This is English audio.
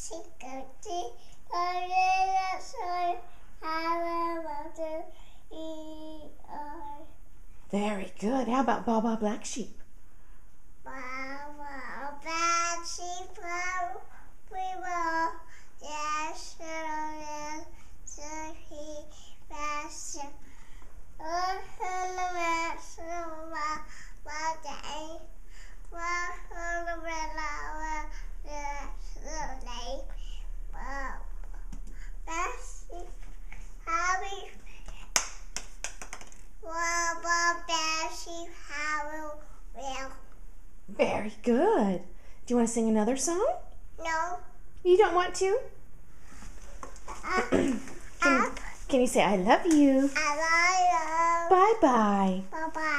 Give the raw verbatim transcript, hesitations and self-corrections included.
Very good. How about Baa Baa Black Sheep? Baa Baa Black Sheep, we will. Yes, yes, so he passed. Oh, the rest of my day. Well, the red the day. Well, that's how we. Well, that's how we will. Very good. Do you want to sing another song? No. You don't want to? Up, can, up. can you say, I love you? I love you. Bye-bye. Bye-bye.